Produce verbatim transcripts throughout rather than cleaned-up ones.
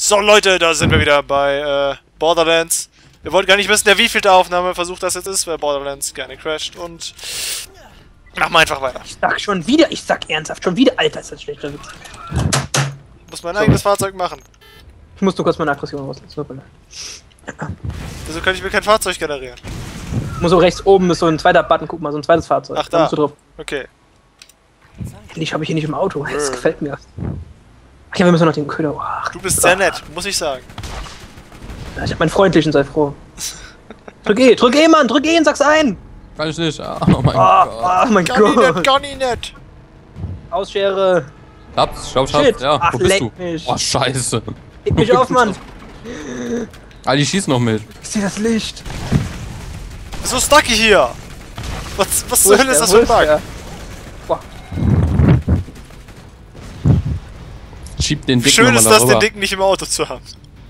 So Leute, da sind wir wieder bei äh, Borderlands. Wir wollten gar nicht wissen, der wievielte Aufnahmeversuch das jetzt ist, weil Borderlands gerne crasht und machen wir einfach weiter. Ich sag schon wieder, ich sag ernsthaft, schon wieder, Alter, ist das schlechter Witz. Muss mein eigenes Fahrzeug machen. Ich muss nur kurz meine Aggression rauslassen. Wieso kann ich mir kein Fahrzeug generieren? Ich muss so rechts oben ist so ein zweiter Button, guck mal, so ein zweites Fahrzeug. Ach da, musst du drauf. Okay. Endlich habe ich hier nicht im Auto, das gefällt mir. Ach ja, wir müssen noch den Köder. Ach, Du bist sehr nett, muss ich sagen. ich hab meinen freundlichen, sei froh. Drück E, drück E, Mann, drück E und sag's ein! Kann ich nicht. Oh mein Oh, Gott. oh mein Gar nicht nett, Gott! gar nicht nett. Ausschere! Schatz, schau, Shit. Schatz. Ja, Ach, wo bist leck du? mich. Oh, scheiße. Leg mich auf, Mann! Ah, die schießen noch mit. Ich seh das Licht! So stucky hier. Was, was Wo zur Hölle ist der? das Wo für ein Bug? der? Boah. Schieb den Dicken Schön mal ist das, den darüber. Dicken nicht im Auto zu haben.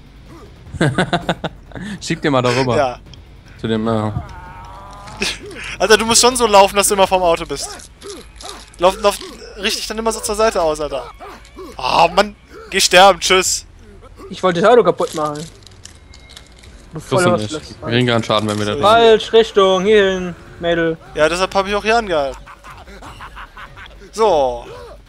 Schieb den mal darüber. Ja. Zu dem, äh, Alter, du musst schon so laufen, dass du immer vorm Auto bist. Lauf, lauf richtig dann immer so zur Seite aus, Alter. Ah, oh, Mann. Geh sterben, tschüss. Ich wollte das Auto kaputt machen. Du kriegst voller du was nicht. Wir kriegen keinen Schaden, wenn wir da Falsch, Richtung, hierhin, Mädel. Ja, deshalb habe ich auch hier angehalten. So.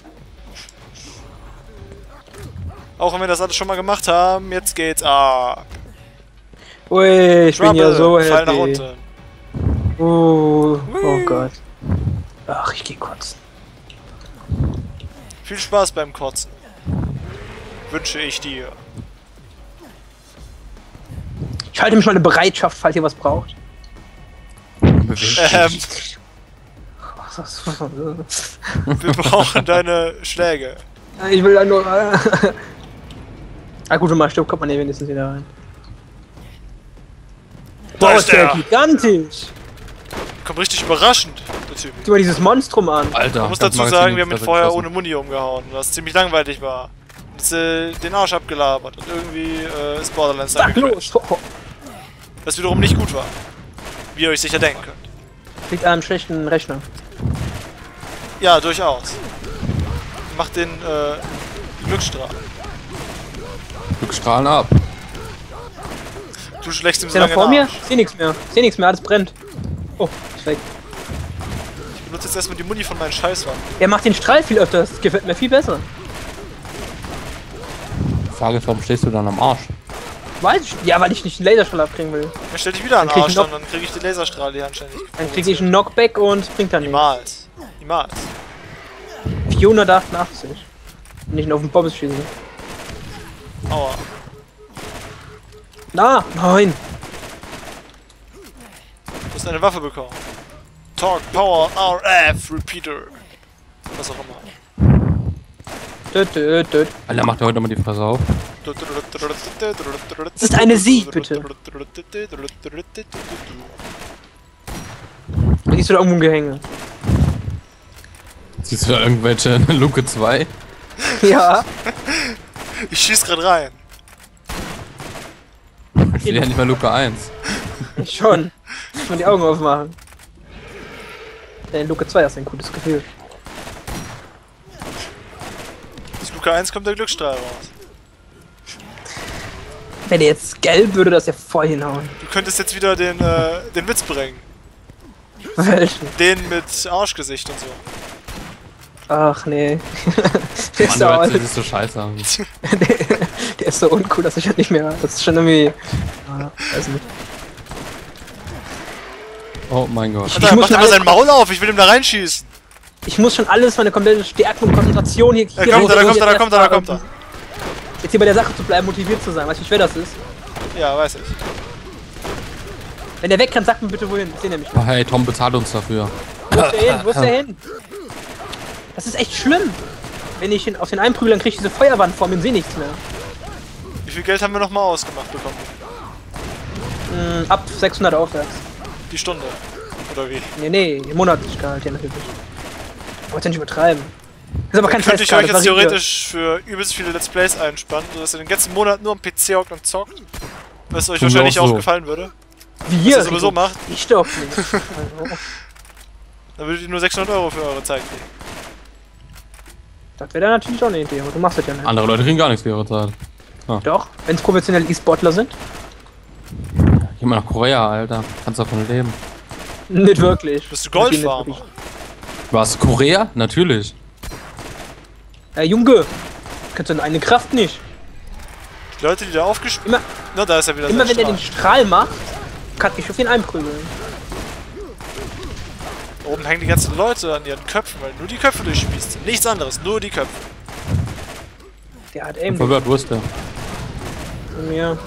Auch wenn wir das alles schon mal gemacht haben, jetzt geht's ab. Ui, ich bin ja so Fall nach happy. unten. Uh, oh Gott. Ach, ich geh kotzen. Viel Spaß beim Kotzen. Wünsche ich dir. Ich halte mich mal eine Bereitschaft, falls ihr was braucht. Ähm, Was ist das? wir brauchen deine Schläge. Ich will da nur. Ah gut, wenn man stirbt, kommt man hier wenigstens wieder rein. Da Boah, ist ist der der. gigantisch! Kommt richtig überraschend, der Typ. Sieh mal dieses Monstrum an. Alter, Man muss das dazu Magazin sagen, wir haben ihn ist vorher geschossen. ohne Muni umgehauen, was ziemlich langweilig war. Das, äh, den Arsch abgelabert und irgendwie äh, ist Borderlands dann Sag gecrashed. los! Oh, oh. Was wiederum nicht gut war. Wie ihr euch sicher denken könnt. Liegt an einem schlechten Rechner. Ja, durchaus. Macht den äh, Glücksstrahl. Glücksstrahlen ab. Du schlägst ihm Ist so der noch lange vor mir? nach. Ich seh nichts mehr. Ich seh nichts mehr, alles brennt. Oh, ist weg. Ich benutze jetzt erstmal die Muni von meinen Scheißwaffen. Er macht den Strahl viel öfter, das gefällt mir viel besser. Die Frage ist, warum stehst du dann am Arsch? Weiß ich. Ja, weil ich nicht den Laserstrahl abkriegen will. Dann stell dich wieder an Dann krieg den ich Arsch, noch- dann, dann krieg ich die Laserstrahl die anständig. Dann kriege ich einen Knockback und bringt dann nichts. Niemals. Niemals. vierhundertachtundachtzig. Wenn ich ihn auf den Pommes schieße. Aua. Na, nein. Du hast eine Waffe bekommen. Talk Power R F Repeater. Was auch immer. Död, död, död. Alter, macht er heute mal die Fresse auf. Das ist eine Sie, bitte. Siehst du da irgendwo ein Gehänge? Siehst du da irgendwelche Luke zwei? Ja. Ich schieß grad rein. Ich will ja nicht mal Luke eins. Ich schon. Muss man die Augen aufmachen. Der in Luke zwei hast du ein gutes Gefühl. Aus Luca eins kommt der Glücksstrahl raus. Wenn der jetzt gelb würde, das ja voll hinhauen. Du könntest jetzt wieder den, äh, den Witz bringen. Welchen? Den mit Arschgesicht und so. Ach nee. der, ist Mann, so, du hörst alt. dich so scheiße an. der, der ist so uncool, dass ich halt nicht mehr. Das ist schon irgendwie. Ah, weiß nicht. Oh mein Gott. Ich Alter, muss mach schon doch mal alles- sein Maul auf, ich will ihm da reinschießen. Ich muss schon alles, meine komplette Stärke und Konzentration hier. Da hier kommt er, da raus- kommt er, da kommt er, da kommt er. Jetzt hier bei der Sache zu bleiben, motiviert zu sein. Weißt du, wie schwer das ist? Ja, weiß ich. Wenn der wegrennt, sag mir bitte wohin. Ich seh nämlich Oh, hey, Tom bezahlt uns dafür. Wo ist der hin? Wo ist der hin? Das ist echt schlimm. Wenn ich ihn auf den einprügel, dann krieg ich diese Feuerwand vor mir und seh nichts mehr. Wie viel Geld haben wir nochmal ausgemacht bekommen? Hm, ab sechshundert aufwärts. Die Stunde. Oder wie? Nee, nee, monatlich Gehalt, ja natürlich. Wollt ihr nicht übertreiben. Das ist aber kein Könnte ich Festgehalt, euch das jetzt variiert. theoretisch für übelst viele Let's Plays einspannen, sodass ihr den ganzen Monat nur am P C hockt und zockt? Was euch Tun wir wahrscheinlich auch auch so. gefallen würde. Wie Was ihr ihr sowieso Rico. macht. Ich doch nicht. Also, Dann würdet ihr nur sechshundert Euro für eure Zeit kriegen. das wäre dann natürlich auch eine Idee, aber du machst das ja nicht. Andere Leute kriegen gar nichts für ihre Zeit. Doch, wenn es professionelle E-Sportler sind. Geh mal nach Korea, Alter. Kannst davon leben. Nicht wirklich. Bist du Die nicht Goldfarmer? wirklich. Was? Korea? Natürlich. Hey Junge, kannst du deine eigene Kraft nicht. Die Leute, die da aufgespielt... Immer, Na, da ist er wieder immer sein wenn er den Strahl. Strahl macht, kann ich auf ihn einprügeln. Oben hängen die ganzen Leute an ihren Köpfen, weil nur die Köpfe durchspießt. Nichts anderes, nur die Köpfe. Der hat Bin Aim verwirrt, wo ist der? von mir.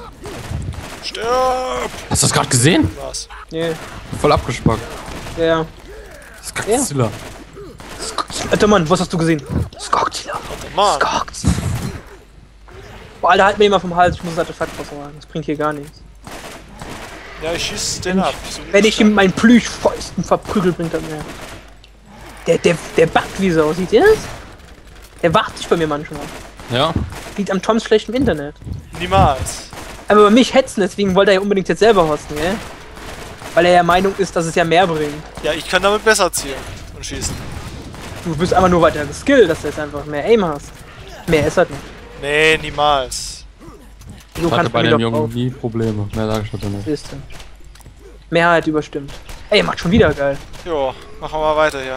Stirb! Hast du das gerade gesehen? Was? Nee, Voll abgespackt. der. Das ist Godzilla. Alter Mann, was hast du gesehen? Skogzilla. Mann! Skogz. Boah, Alter, halt mir immer vom Hals, ich muss das Artefakt rausholen. Das bringt hier gar nichts. Ja, ich schieß den ab. So Wenn ich ihm mit meinen Plüschfäusten verprügel, bringt das mehr. Der, der, der backt wie Sau, seht ihr das? Der wacht sich bei mir manchmal. Ja. Liegt am Toms schlechtem Internet. Niemals. Aber bei mich hetzen, deswegen wollte er ja unbedingt jetzt selber hosten, gell? Weil er ja Meinung ist, dass es ja mehr bringt. Ja, ich kann damit besser zielen und schießen. Du bist einfach nur weiter geskillt, dass du jetzt einfach mehr Aim hast. Mehr ist halt nicht. Nee, niemals. Du Ich hatte bei mir dem doch Jungen auch- nie Probleme. Mehr sage ich dazu nicht. Siehst du. Mehrheit überstimmt. Ey, macht schon wieder geil. Jo, machen wir mal weiter hier.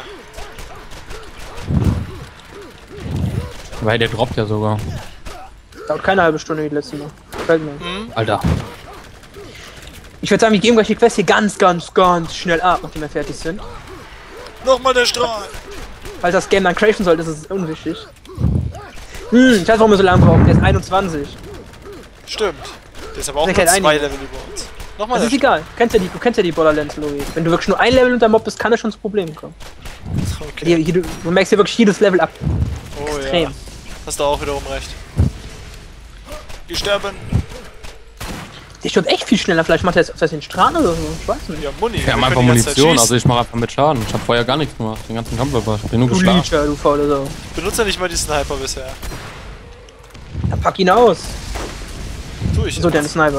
Weil der droppt ja sogar. Dauert keine halbe Stunde wie die letzte Mal. Gefällt mir. Alter. Ich würde sagen, wir geben gleich die Quest hier ganz, ganz, ganz schnell ab, nachdem wir fertig sind. Nochmal der Strahl! Falls das Game dann crashen sollte, ist es unwichtig. Hm, ich weiß, warum wir so lange brauchen. Der ist einundzwanzig. Stimmt. Der ist aber auch Der nur kennt zwei einige. Level über uns. Nochmal Das der ist egal. Du kennst ja die, du kennst ja die Borderlands-Logik. Wenn du wirklich nur ein Level unter Mob bist, kann es schon zu Problemen kommen. Strahl. Okay. Hier, hier, du, du merkst ja wirklich jedes Level ab. Oh Extrem. ja. Hast du auch wiederum recht. Wir sterben. Der stirbt echt viel schneller. Vielleicht macht er jetzt auf den Strahlen oder so. Ich weiß nicht. Ja, Muni. Wir Wir haben können einfach die ganze Zeit Munition, schießen. also ich mache einfach mit Schaden. Ich habe vorher gar nichts gemacht, den ganzen Kampf über. Ich bin nur Du geschlagen. Leecher, du faule Sau. Ich benutze ja nicht mal die Sniper bisher. Dann pack ihn aus. Tu ich. So, der Sniper.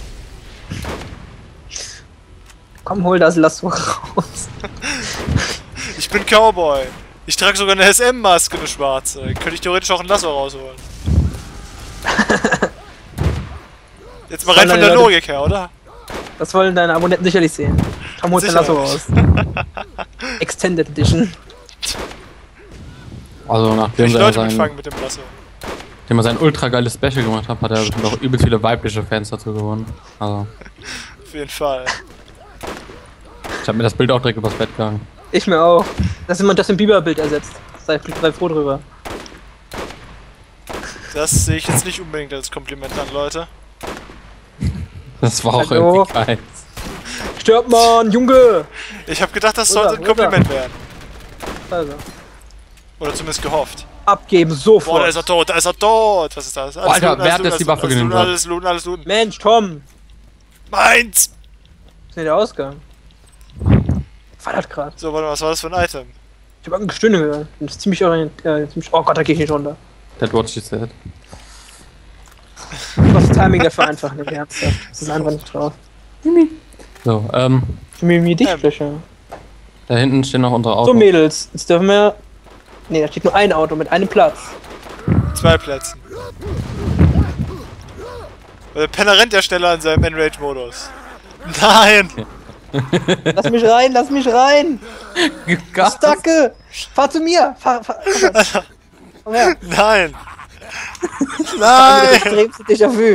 Komm, hol das Lasso raus. Ich bin Cowboy. Ich trage sogar eine S M-Maske, eine schwarze. Könnte ich theoretisch auch ein Lasso rausholen. Jetzt mal rein von Deine der Leute- Logik her, oder? Das wollen deine Abonnenten sicherlich sehen. Komm, hol dein Lasso raus. Extended Edition. Also nachdem Ich er, Leute sein, mitfangen mit dem Lasso. nachdem er sein ultra geiles Special gemacht hat, hat er bestimmt auch übelst viele weibliche Fans dazu gewonnen. Also, Auf jeden Fall. ich habe mir das Bild auch direkt übers Bett gegangen. Ich mir auch. Dass jemand das im Biber-Bild ersetzt. Sei, sei froh drüber. Das sehe ich jetzt nicht unbedingt als Kompliment an, Leute. Das war auch Hallo? irgendwie geil. Stirb, Mann, Junge! Ich habe gedacht, das Oder, sollte ein Kompliment werden. Also. Oder zumindest gehofft. Abgeben, Boah, sofort. da ist er tot, da ist er tot! Was ist das? Alles Alter, looten, wer alles hat jetzt die looten, Waffe alles genommen? looten, alles looten, alles looten. Mensch, Tom! Meins! Was ist denn der Ausgang? Fallert grad. So, warte mal, was war das für ein Item? Ich hab irgendein Gestöhne gehört. Das ist ziemlich orient... Äh, ziemlich oh Gott, da geh ich nicht runter. That what she said. Das Timing dafür einfach nicht ernsthaft. Das ist einfach nicht drauf. So, ähm, Mimi Dichtfläche. da hinten stehen noch unsere So, Autos. Mädels, jetzt dürfen wir... Ne, da steht nur ein Auto mit einem Platz. Zwei Plätzen. Weil der Penner rennt ja schneller in seinem Enrage-Modus. Nein! Lass mich rein, lass mich rein! Gas. Stacke! Fahr zu mir! Fahr, fahr, fahr. Komm her! Nein! Das Nein! extremste Déjà-vu.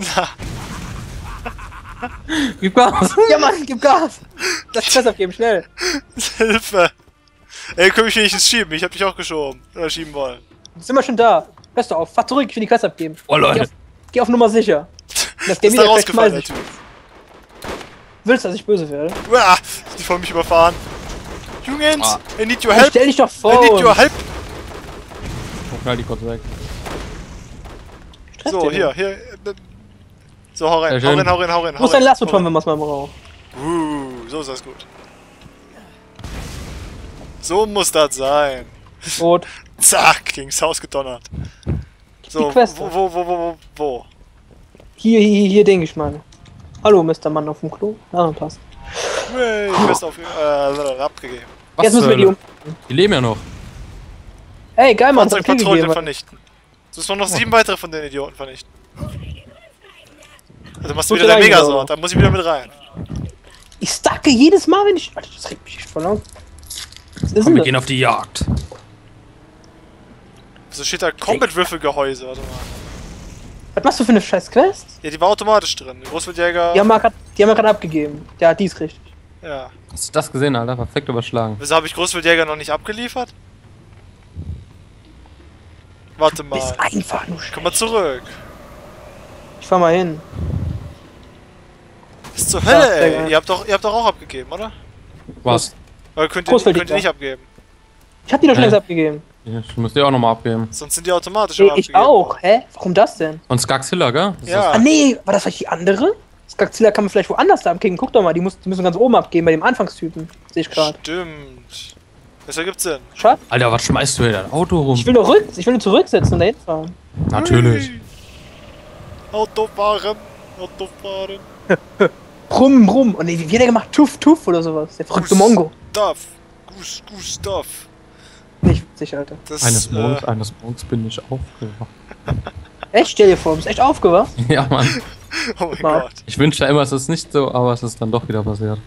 Gib Gas. Ja, Mann, gib Gas! Lass Stress abgeben, schnell! Hilfe! Ey, komm ich wenigstens schieben? Ich hab dich auch geschoben. Oder schieben wollen. Sind wir schon da? Hörst du auf, fahr zurück, ich will die Quest abgeben. Oh Geh Leute. auf, geh auf Nummer sicher. Das Ist Game da wieder vielleicht rausgefallen, schmeiß der ich. Typ. Willst du, dass ich böse werde? Uah, die wollen mich überfahren. Jungs, Ah. I need your Dann help! stell dich doch I vor! need your help! Oh, knall die kurz weg. Stress So, dich hier, nicht. hier. äh, So, hau rein, Sehr hau schön. rein, hau rein, hau rein. Wo ist dein Lasso, Tom, wenn man es mal braucht? Uh, so ist das gut. So muss das sein. Rot. Zack, gegen's Haus gedonnert. So, Die Quest. wo, wo, wo, wo, wo, wo? Hier, hier, hier, denke ich mal. Hallo, Mister Mann auf dem Klo. Ja, passt. Hey, Quest auf, äh, abgegeben. Jetzt müssen zur wir die Hölle? um... Die leben ja noch. Ey, geil, Mann, das hat Krieg Fahrzeugpatrouille gegeben. vernichten. müssen wir noch sieben weitere von den Idioten vernichten. Also machst du Gut wieder der rein, Megasort, oder? da muss ich wieder mit rein. Ich stacke jedes Mal, wenn ich... Alter, das regt mich echt voll auf. Was ist Komm, denn wir das? gehen auf die Jagd. Wieso steht da Combat-Würfelgehäuse? Warte mal. Was machst du für eine scheiß Quest? Ja, die war automatisch drin. Die Großwildjäger. Die haben wir grad, die haben wir gerade abgegeben. Ja, die ist richtig. Ja. Hast du das gesehen, Alter? Perfekt überschlagen. Wieso habe ich Großwildjäger noch nicht abgeliefert? Warte Du bist mal. einfach nur Komm mal schlecht. zurück. Ich fahr mal hin. Ist zur Ja, Hölle, sehr ey. geil. Ihr habt doch, ihr habt doch auch abgegeben, oder? Was? Oder könnt ihr, Großwildjäger. könnt ihr nicht abgeben? Ich hab die doch schon Hä? längst abgegeben. Ich muss die auch nochmal abgeben. Sonst sind die automatisch Nee, immer ich abgegeben. auch. Hä? Warum das denn? Und Skaxilla, gell? Das ist Ja. Ah nee, war das vielleicht die andere? Skakzilla kann man vielleicht woanders da abgeben. Guck doch mal, die, muss, die müssen ganz oben abgeben, bei dem Anfangstypen. Sehe ich gerade. Stimmt. Das ergibt Sinn. Schade. das- Alter, was schmeißt du hier dein Auto rum? Ich will nur rück, ich will nur zurücksetzen und dahin fahren. Natürlich. Hui. Auto fahren. Auto fahren. Brumm, brumm. Und nee, wie wird der gemacht? Tuff, tuff oder sowas. Der verrückte Mongo. Gustav. Gus, Gustav. Nicht witzig, Alter. Das, Eines Morgens, äh, eines Morgens bin ich aufgewacht. Echt? Stell dir vor, du bist echt aufgewacht. Ja, Mann. oh mein Mal. Gott. Ich wünschte immer, es ist nicht so, aber es ist dann doch wieder passiert.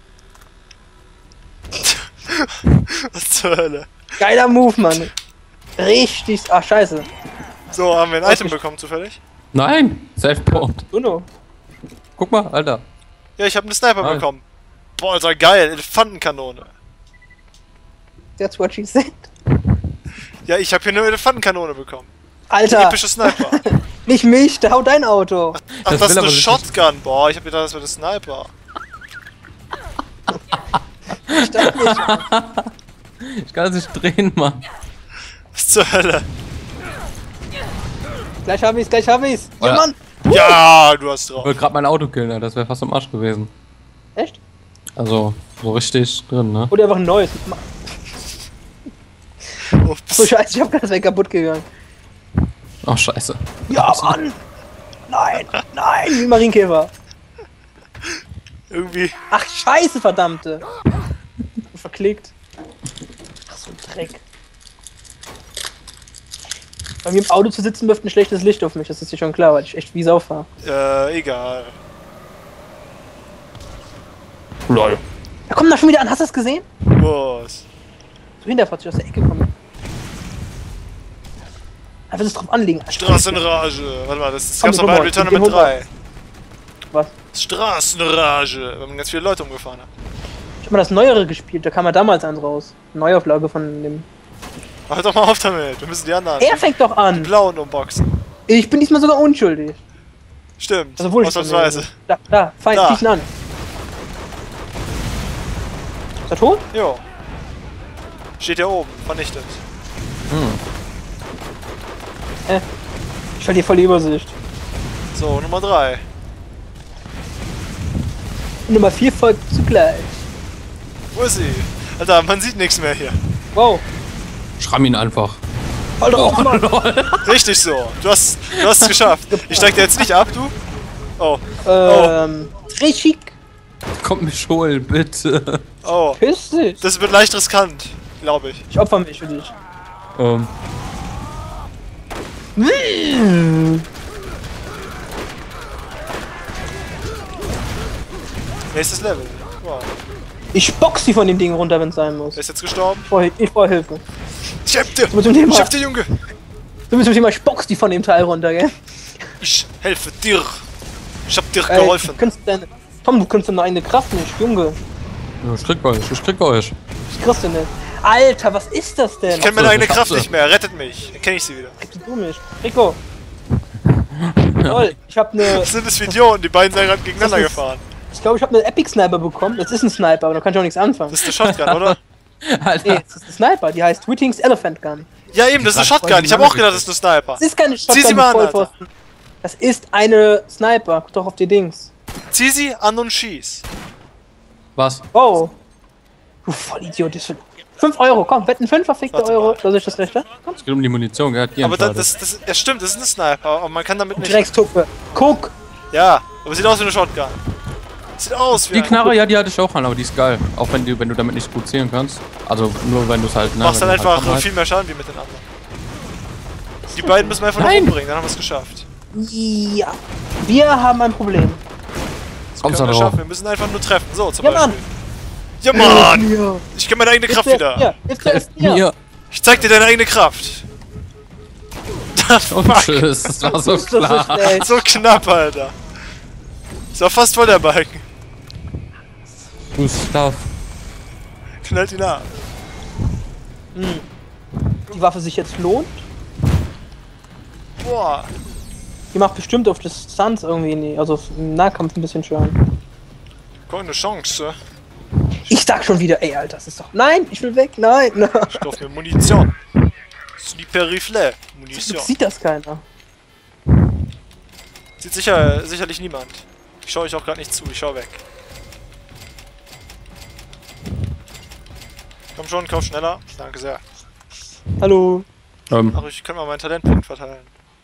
Was zur Hölle? Geiler Move, Mann. Richtig. Ach, scheiße. So, haben wir ein Was Item nicht- bekommen zufällig? Nein! Self-Port. Uno. Guck mal, Alter. Ja, ich habe eine Sniper Nice. bekommen. Boah, Alter, geil. Elefantenkanone. That's what she said. Ja, ich habe hier eine Elefantenkanone bekommen. Alter, Epische Sniper. nicht mich, der haut dein Auto. Ach, Das das, ist will eine aber nicht- Shotgun. Boah, ich hab gedacht, das wäre eine Sniper. Ich dachte nicht. Ich kann es nicht drehen, Mann. Was zur Hölle? Gleich hab ich's, gleich hab ich's. Ja, Ja. Mann. Ja, du hast Ich drauf. wollte gerade mein Auto killen, Alter. Das wäre fast am Arsch gewesen. Echt? Also, so richtig drin, ne? Oder einfach ein neues. Ma- Ups. So scheiße, ich hab gerade das weg kaputt gegangen. Ach, scheiße. Ja, Mann. Nein, nein, wie Marienkäfer. Irgendwie. Ach, scheiße, verdammte. Verklickt. Ach, so ein Dreck. Bei mir im Auto zu sitzen wirft ein schlechtes Licht auf mich, das ist dir schon klar, weil ich echt wie Sau fahre. Äh, egal. Lol. Da kommt da schon wieder an, hast du das gesehen? Was? So hinterfahrt sich aus der Ecke kommen. Einfach das drauf anlegen. Straßenrage. Warte mal, das, das Komm, gab's doch wir bei holen Return wir mit holen drei. Was? Straßenrage. Wenn man ganz viele Leute umgefahren hat. Ich hab mal das Neuere gespielt, da kam ja damals eins raus. Neuauflage von dem. Hör doch mal auf damit. Wir müssen die anderen. Er fängt doch Die an! blauen unboxen. Ich bin diesmal sogar unschuldig. Stimmt. Also obwohl ich Ausnahmsweise. Da, da, fein, Da. schießen an. Ist er tot? Jo. Steht hier oben. Vernichtet. Äh. Ich verliere voll die Übersicht. So, Nummer drei. Und Nummer vier folgt zugleich. Wo ist sie? Alter, man sieht nichts mehr hier. Wow. Schramm ihn einfach. Voll drauf, Oh, Mann. lol. Richtig so. Du hast du hast es geschafft. Ich steig dir jetzt nicht ab, du. Oh. Ähm. Richtig. Kommt mich holen, bitte. Oh. Piss dich. Das wird leicht riskant, glaube ich. Ich opfer mich für dich. Ähm, Nächstes Level. Wow. Ich box sie von dem Ding runter, wenn es sein muss. Wer ist jetzt gestorben? Ich brauche ich brauch Hilfe. Ich hab dir! Du zum Thema. Ich hab dir, Junge! Du bist zum Thema, ich box die von dem Teil runter, gell? Ich helfe dir! Ich hab dir Ey, geholfen. du kannst deine, Tom, du kannst deine eigene Kraft nicht, Junge. ich krieg euch, ich krieg euch. Ich kriegst du nicht. Alter, was ist das denn? Ich kenn meine so, eigene ich hab Kraft sie. nicht mehr. Rettet mich. Erkenne ich sie wieder. Kriegst du mich? Rico. Toll, ich hab ne. Was sind das für Idioten? Die beiden sind gerade gegeneinander Das ist- gefahren. Ich glaube, ich habe eine Epic Sniper bekommen. Das ist ein Sniper, aber da kann ich auch nichts anfangen. Das ist eine Shotgun, oder? Alter. Nee, das ist ein Sniper, die heißt Whittings Elephant Gun. Ja, eben, das ist eine gerade Shotgun. Ich habe auch gedacht, das ist eine Sniper. Das ist keine Zieh Shotgun, sie du mal an, Vollpfosten. Das ist eine Sniper. Guck doch auf die Dings. Zieh sie an und schieß. Was? Oh. Du Vollidiot. Das sind fünf Euro, komm, wetten fünf verfickte Warte Euro, mal. dass ich das recht habe. Komm. Es geht um die Munition, gell? Die Aber das, entscheidet. das, das, ja stimmt, das ist eine Sniper, aber man kann damit nicht. Dreckstuppe. Guck. Ja, aber sieht aus wie eine Shotgun. Sieht aus wie Die ein- Knarre, ja, die hatte ich auch an, aber die ist geil. Auch wenn du, wenn du damit nicht gut zielen kannst. Also nur wenn du es halt, ne? Machst wenn dann du halt einfach Hammer viel mehr Schaden wie mit den anderen. Die beiden müssen wir einfach noch Nein. umbringen, dann haben wir es geschafft. Ja. Wir haben ein Problem. Das Kommst können du wir drauf? schaffen, wir müssen einfach nur treffen. So, zum Ja, Beispiel. Mann. Ja, Mann! Ja. Ich kenne meine eigene Jetzt Kraft zuerst wieder. mir. Jetzt zuerst mir. Mir. Ich zeig dir deine eigene Kraft. Und tschüss. Das war so Das ist so klar. schlecht. So knapp, Alter. Ist doch fast voll der Balken. Gustav. Knallt ihn ab. Die Waffe sich jetzt lohnt. Boah. Die macht bestimmt auf Distanz irgendwie, nie, also im Nahkampf ein bisschen Schaden. Keine Chance. Ich sag schon wieder, ey, Alter, das ist doch. Nein, ich will weg, nein, nein. Ich kauf mir Munition. Sniper Rifle. Munition. Sieht das keiner. Sieht sicher, sicherlich niemand. Ich schaue euch auch gerade nicht zu, ich schau weg. Komm schon, kauf schneller. Danke sehr. Hallo, Ähm, Ach, ich kann mal meinen Talentpunkt verteilen.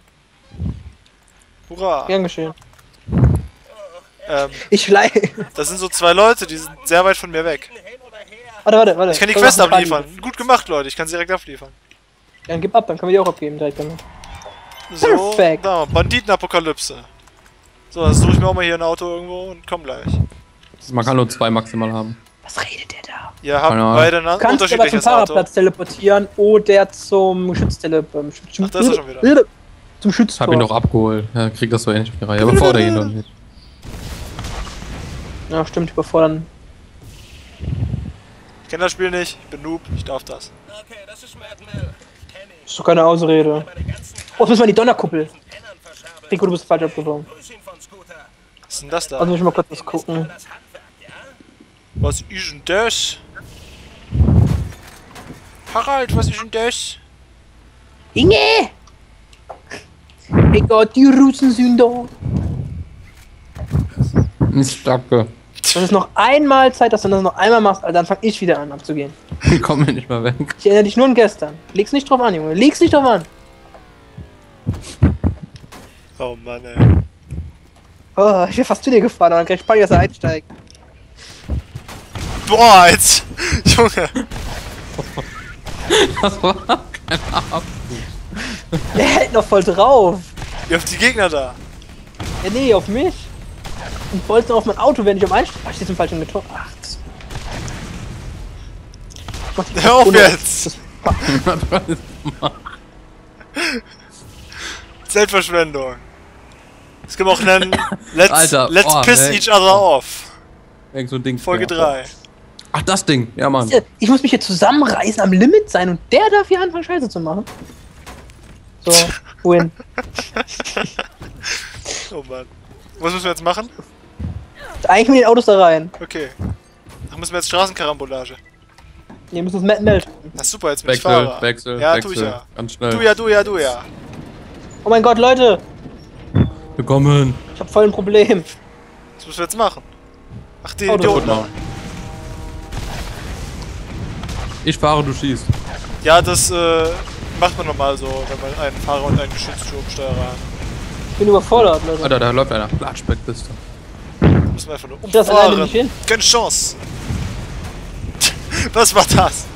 Hurra! gern geschehen. Ähm, Ich leih. das sind so zwei Leute, die sind sehr weit von mir weg. Warte, warte, warte. Ich kann die Soll Quest noch ein abliefern. Gut gemacht, Leute. Ich kann sie direkt abliefern. Dann gib ab, dann können wir die auch abgeben direkt damit. So, Perfekt. da, Banditenapokalypse. So, dann suche ich mir auch mal hier ein Auto irgendwo und komm gleich. man kann nur zwei maximal haben. Was redet der da? Ihr habt Keine Ahnung. beide ein Du kannst aber zum unterschiedliches Auto. Fahrradplatz teleportieren oder zum Geschütztele... ähm, Schütz- Ach, da ist er schon wieder. Zum Ich hab ihn Schütztor. doch abgeholt. Ja, krieg das so ähnlich auf die Reihe. Bevor der ihn dann wird. Ja, stimmt, überfordern. Ich kenne das Spiel nicht, ich bin Noob, ich darf das. Okay, das ist Mad Mel. Kenn ich. Ist doch keine Ausrede. Meine ganzen Oh, jetzt müssen wir in die Donnerkuppel. Männern verschabe. Rico, du bist falsch abgewogen. Grüß ihn von Scooter. Was ist denn das da? Also muss ich mal kurz was gucken. Das Handwerk, ja? Was ist denn das? Harald, was ist denn das? Inge! Hey Gott, die Russen sind da. Ich stacke. Das ist noch einmal Zeit, dass du das noch einmal machst, Alter, dann fang ich wieder an abzugehen. Ich komm mir nicht mal weg. Ich erinnere dich nur an gestern. Leg's nicht drauf an, Junge. Leg's nicht drauf an. Oh Mann, ey. Oh, ich wäre fast zu dir gefahren, aber dann krieg ich Panik, dass er einsteigt. Boah, jetzt! Junge! Das war keine Ahnung. Der hält noch voll drauf. Ihr habt die Gegner da. Ja, nee, auf mich. Und wollte noch auf mein Auto, wenn ich am Einstieg. Ach, ich stehe zum falschen Tor. Ach, das. Ich mach die Hör auf Runde. jetzt! Das- Zeitverschwendung. Es gibt auch einen Let's, Alter, let's oh, piss ey. each other off. Irgend so ein Ding. Folge Ja. drei. Ach, das Ding. Ja, Mann. Ich muss mich hier zusammenreißen, am Limit sein und der darf hier anfangen, Scheiße zu machen. So, win. Oh Mann. Was müssen wir jetzt machen? Eigentlich mit den Autos da rein. Okay. Ach, müssen wir jetzt Straßenkarambolage. Wir müssen uns Matt melden. Na super, jetzt bin ich Wechsel, Fahrer. Wechsel, Ja, Wechsel. tu ich ja. Ganz schnell. Du ja, du ja, du ja. Oh mein Gott, Leute, Willkommen. ich hab voll ein Problem. Was müssen wir jetzt machen? Ach, die Auto Idioten kaputt da. machen. Ich fahre, du schießt. Ja, das äh, macht man normal so, wenn man einen Fahrer und einen Geschützturmsteuerer hat. Ich bin überfordert, Leute. Alter, da läuft einer. Platschbeck bist du. Müssen wir einfach nur Das alleine umfahren. nicht hin. Keine Chance. Was war das?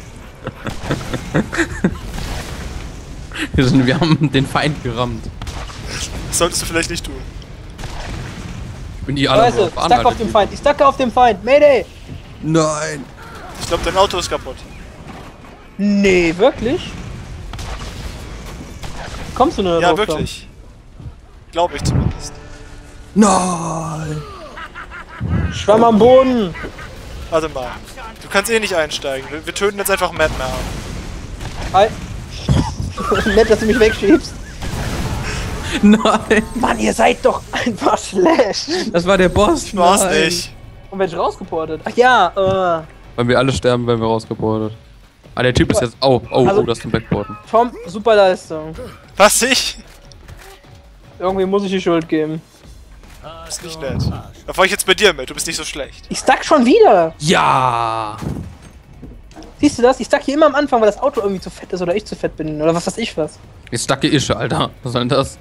Wir, sind, wir haben den Feind gerammt. Das solltest du vielleicht nicht tun. Ich bin die alle Scheiße, drauf ich stacke auf dem Feind. Ich stacke auf dem Feind. Mayday! Nein. Ich glaube, dein Auto ist kaputt. Nee, wirklich? Kommst du nur Ja, drauf, wirklich. Glaube ich zumindest. Nein. Tom? Schwamm am Boden. Warte mal. Du kannst eh nicht einsteigen. Wir, wir töten jetzt einfach Mad Mel. Hi. Nett, dass du mich wegschiebst. Nein. Mann, ihr seid doch einfach schlecht. Das war der Boss. Du warst Nein. nicht. Und werd ich rausgeportet? Ach ja, äh. Wenn wir alle sterben, werden wir rausgebordet. Ah, der Typ ist jetzt. Oh, oh, Also- oh, das ist ein Backboarden. Tom, super Leistung. Was ich? Irgendwie muss ich die Schuld geben. Das ist nicht nett. Da fahr ich jetzt bei dir mit. Du bist nicht so schlecht. Ich stack schon wieder. Ja. Siehst du das? Ich stack hier immer am Anfang, weil das Auto irgendwie zu fett ist oder ich zu fett bin. Oder was weiß ich was. Jetzt stacke Ische, Alter. Was soll denn das?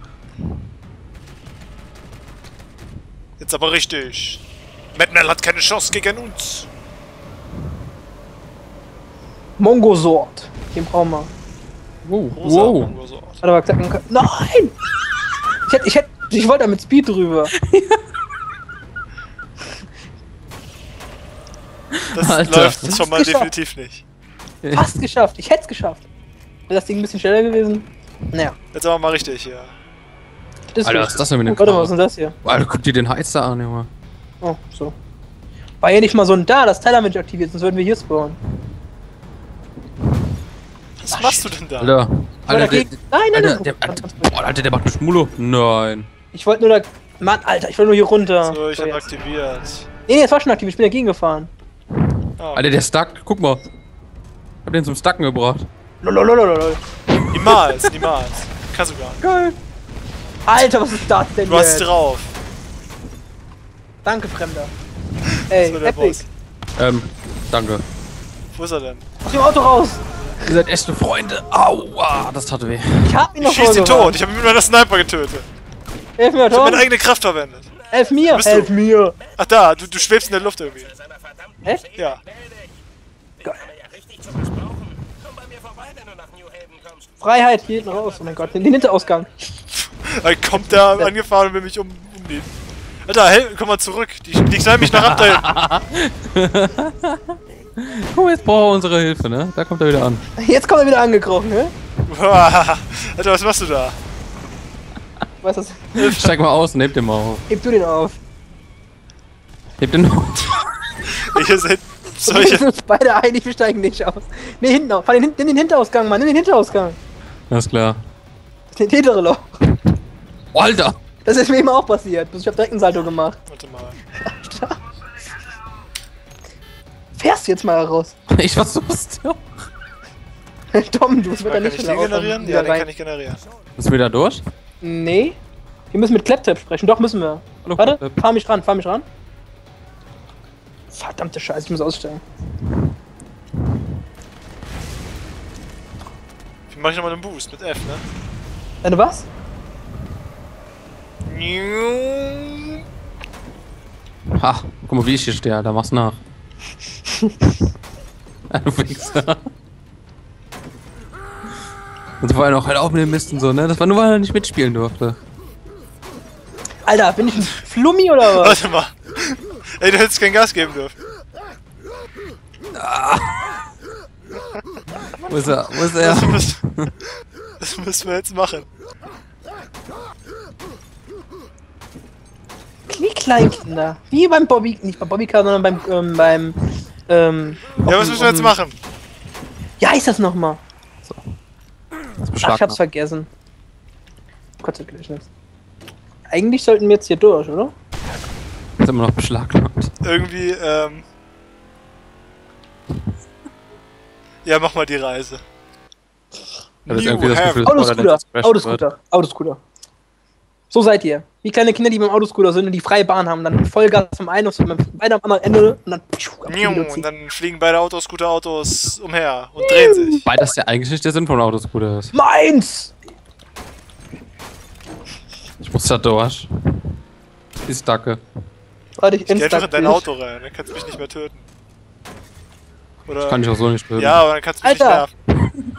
Jetzt aber richtig. Mad Mel hat keine Chance gegen uns. Mongosort. Den brauchen wir. Wow. Rosa Wow. irgendwo so. Hat aber gesagt, nein! Ich hätte, ich hätte, ich wollte da mit Speed drüber. Das Alter. läuft schon mal Geschafft. definitiv nicht. Fast geschafft. Ich hätte es geschafft. Wäre das Ding ein bisschen schneller gewesen? Naja. Jetzt aber mal richtig hier. Das Alter, was ist das denn für eine Oh, warte mal, was Karre? ist denn das hier? Alter, guck dir den Heizer an, Junge. Oh, so. War ja nicht mal so ein da, das Teil haben wir nicht aktiviert, sonst würden wir hier spawnen. Was machst du denn da? Alter. Ich wollte Alter, der, dagegen- nein, nein, Alter, nein. der, Alter, boah, Alter, der macht einen Schmulo. Nein. Ich wollte nur da. Mann, Alter, ich wollte nur hier runter. So, ich hab jetzt. aktiviert. Nee, nee, das war schon aktiv, ich bin dagegen gefahren. Oh. Alter, der stackt. Guck mal. Hab den zum Stacken gebracht. Lololololol. Niemals, niemals. Kannst du gar nicht. Geil. Alter, was ist das denn Du hast jetzt? drauf. Danke, Fremder. Ey, So, der Epic. Boss. Ähm, danke. Wo ist er denn? Aus dem Auto raus. Ihr seid echte Freunde. Aua, das tat weh. Ich hab ihn noch Ich schieß ihn vorgewarnt. tot. Ich hab ihn mit meiner Sniper getötet. Hilf mir, Ich hab Tom. meine eigene Kraft verwendet. Helf mir. Bist du? Helf mir. Ach da, du, du schwebst in der Luft irgendwie. Seiner verdammten Hä? Seele Ja. melde dich. Geil. Kann er ja richtig zu was brauchen. Komm bei mir vorbei, wenn du nach New Haven kommst. Freiheit, hier hinten raus. Oh mein Gott, den den Hinterausgang. Dann kommt der angefahren und will mich um, umnehmen. Alter, hey, komm mal zurück. Die, die knallen mich nach ab da hinten. Oh, jetzt braucht er unsere Hilfe, ne? Da kommt er wieder an. Jetzt kommt er wieder angekrochen, ne? Alter, was machst du da? Weißt du, Steig mal aus, nehmt den mal auf. heb du den auf. Hebt den auf. Ihr seid Wir solche. sind uns beide einig, wir steigen nicht aus. Ne, hinten auf. Fahr den, nimm den Hinterausgang, Mann. Nimm den Hinterausgang. Alles klar. Das hintere Loch. Oh, Alter! Das ist mir eben auch passiert. Ich hab direkt einen Salto gemacht. Warte mal. Fährst du jetzt mal raus. Ich versuch's doch. Tom, du musst Kann da nicht ich schneller den aufhören, generieren? wieder Ja, den rein. kann ich generieren. Bist du wieder durch? Nee. Wir müssen mit Claptrap sprechen. Doch, müssen wir. Hallo, Warte, Claptrap. fahr mich ran, fahr mich ran. Verdammte Scheiße, ich muss ausstellen. Wie mach ich nochmal einen Boost? Mit F, ne? Deine was? Ha, guck mal, wie ich hier stehe, Alter. Mach's nach. Ah, du Wichser. Und so war er noch halt auch mit dem Mist und so, ne? Das war nur, weil er nicht mitspielen durfte. Alter, bin ich ein Flummi oder was? Warte mal. Ey, du hättest kein Gas geben dürfen. Wo ist er? Wo ist er? Das müssen, das müssen wir jetzt machen. Wie Kleinkinder. Wie beim Bobby, nicht beim Bobbycar, sondern beim, ähm, beim, ähm... Ja, was müssen wir jetzt machen? Ja, heißt das nochmal? Das Ach, ich Beschlag hab's vergessen. Kurzergedächtnis. Eigentlich sollten wir jetzt hier durch, oder? ist immer noch beschlagnahmt. Irgendwie, ähm... Ja, mach mal die Reise. Ich hab jetzt irgendwie das Gefühl, das Autoscooter, Borderlands Crash wird. Autoscooter, Autoscooter. So seid ihr. Wie kleine Kinder, die beim Autoscooter sind und die freie Bahn haben, dann Vollgas vom einen und beide am anderen Ende und dann... Pschuh, ab die Niu, Luzi. Und dann fliegen beide Autoscooter-Autos umher und drehen sich. Weil das ja eigentlich nicht der Sinn von Autoscooter ist. Meins! Ich muss da durch. Ist Dacke. Warte, ich Ich geh einfach in install dein dich. Auto rein, dann kannst du mich nicht mehr töten. Oder? Das kann ich auch so nicht töten. Ja, aber dann kannst du mich Alter! nicht nerven.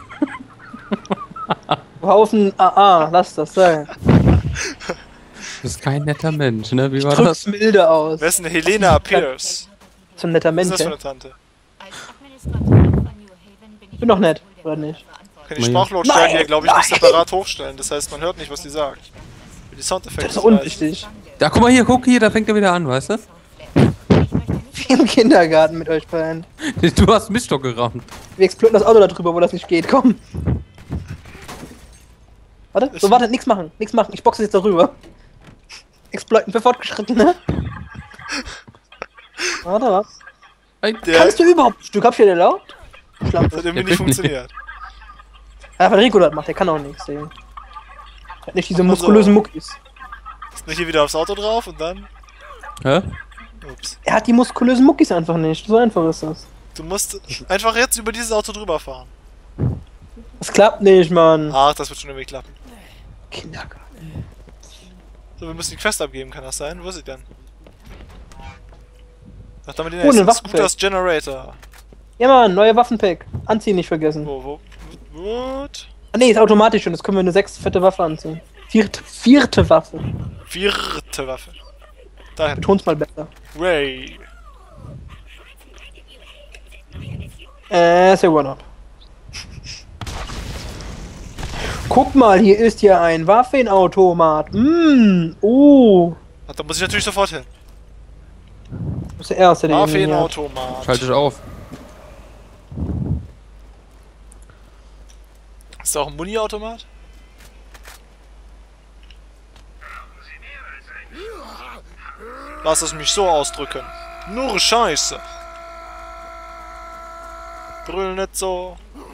Haufen A A, lass das sein. Du bist kein netter Mensch, ne? Wie war Drück's das? Wer milde aus. ist denn Helena Pierce? So ein netter Was ist Mensch, das für ja. eine Tante? Als Administratorin von New Haven bin ich Bin doch nett, wohl oder dafür nicht? Kann die Nein. Sprachlautstärke Nein, hier, glaube ich, nicht nein. separat hochstellen. Das heißt, man hört nicht, was die sagt. Für die Soundeffekte. Das ist doch vielleicht. unwichtig. Ja, guck mal hier, guck hier, da fängt er wieder an, weißt du? Wie im Kindergarten mit euch beiden. Du hast Miststock gerammt. Wir explodieren das Auto da drüber, wo das nicht geht. Komm. Warte, so warte, nix machen, nix machen. Ich boxe jetzt darüber. Exploiten für Fortgeschrittene. Warte, was? Der, Kannst du überhaupt ein Stück? Hab ich dir erlaubt? das Schlampe. hat irgendwie Der nicht will nicht. funktioniert. Ja, Federico das macht, der kann auch nichts, ey. Der hat nicht diese Ach so. muskulösen Muckis. Ist nicht hier wieder aufs Auto drauf und dann. Hä? Ups. Er hat die muskulösen Muckis einfach nicht. So einfach ist das. Du musst einfach jetzt über dieses Auto drüber fahren. Das klappt nicht, Mann. Ach, das wird schon irgendwie klappen. Kindergarten. So, wir müssen die Quest abgeben, kann das sein? Wo ist sie denn? Ach, damit den Oh, ne nächsten. Waffenfeld. Scooters Generator. Ja, Mann, neuer Waffenpack. Anziehen nicht vergessen. Wo, wo? What? Ah ne, ist automatisch schon. Das können wir eine sechste, vierte Waffe anziehen. Vierte, vierte Waffe. Vierte Waffe. Dahin. Beton's mal besser. Ray. Äh, say one up. Guck mal, hier ist ja ein Waffenautomat. Mm, oh. Da muss ich natürlich sofort hin. Das ist der erste, der ihn hat. Waffenautomat. Schalte ich auf. Ist da auch ein Muni-Automat? Lass es mich so ausdrücken. Nur Scheiße. Brüll nicht so.